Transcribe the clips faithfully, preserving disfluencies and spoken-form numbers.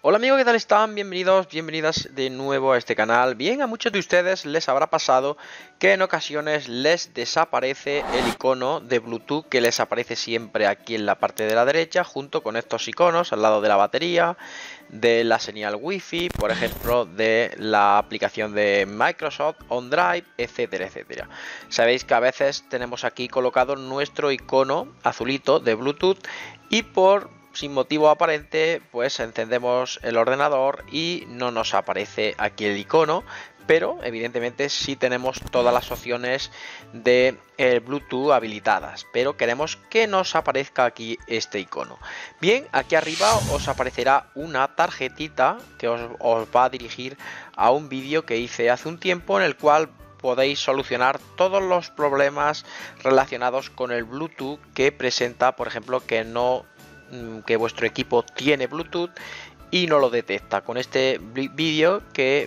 Hola amigos, ¿qué tal están? Bienvenidos, bienvenidas de nuevo a este canal. Bien, a muchos de ustedes les habrá pasado que en ocasiones les desaparece el icono de Bluetooth que les aparece siempre aquí en la parte de la derecha, junto con estos iconos al lado de la batería, de la señal Wi-Fi, por ejemplo, de la aplicación de Microsoft OneDrive, etcétera, etcétera. Sabéis que a veces tenemos aquí colocado nuestro icono azulito de Bluetooth y por sin motivo aparente pues encendemos el ordenador y no nos aparece aquí el icono, pero evidentemente sí tenemos todas las opciones de el Bluetooth habilitadas, pero queremos que nos aparezca aquí este icono. Bien, aquí arriba os aparecerá una tarjetita que os, os va a dirigir a un vídeo que hice hace un tiempo en el cual podéis solucionar todos los problemas relacionados con el Bluetooth que presenta, por ejemplo, que no que vuestro equipo tiene Bluetooth y no lo detecta. Con este vídeo que,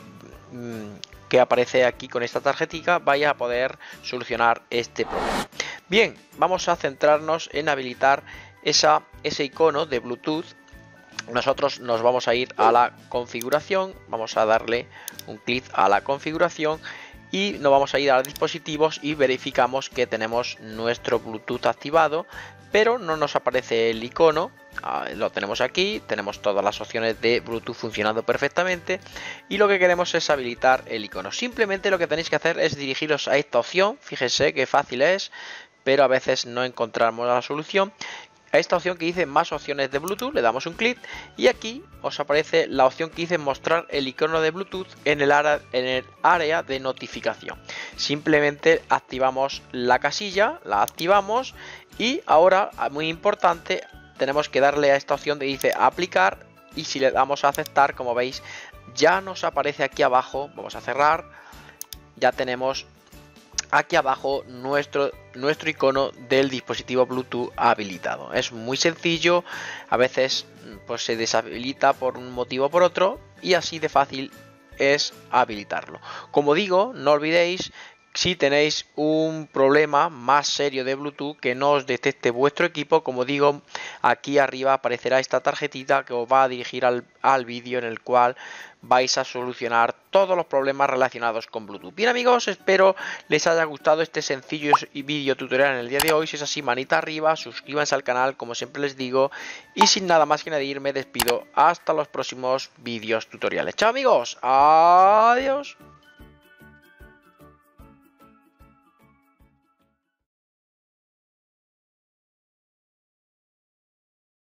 que aparece aquí con esta tarjetita vais a poder solucionar este problema. Bien, vamos a centrarnos en habilitar esa, ese icono de Bluetooth. Nosotros nos vamos a ir a la configuración, vamos a darle un clic a la configuración y nos vamos a ir a dispositivos y verificamos que tenemos nuestro Bluetooth activado, pero no nos aparece el icono. Ah, lo tenemos aquí, tenemos todas las opciones de Bluetooth funcionando perfectamente y lo que queremos es habilitar el icono. Simplemente lo que tenéis que hacer es dirigiros a esta opción, fíjense qué fácil es, pero a veces no encontramos la solución. A esta opción que dice más opciones de Bluetooth, le damos un clic y aquí os aparece la opción que dice mostrar el icono de Bluetooth en el, área, en el área de notificación. Simplemente activamos la casilla, la activamos y ahora, muy importante, tenemos que darle a esta opción que dice aplicar y si le damos a aceptar, como veis, ya nos aparece aquí abajo, vamos a cerrar, ya tenemos aquí abajo nuestro, nuestro icono del dispositivo Bluetooth habilitado. Es muy sencillo, a veces pues se deshabilita por un motivo o por otro y así de fácil es habilitarlo. Como digo, no olvidéis, si tenéis un problema más serio de Bluetooth que no os detecte vuestro equipo, como digo, aquí arriba aparecerá esta tarjetita que os va a dirigir al, al vídeo en el cual vais a solucionar todos los problemas relacionados con Bluetooth. Bien amigos, espero les haya gustado este sencillo vídeo tutorial en el día de hoy. Si es así, manita arriba, suscríbanse al canal como siempre les digo y sin nada más que añadir me despido hasta los próximos vídeos tutoriales. Chao amigos, adiós.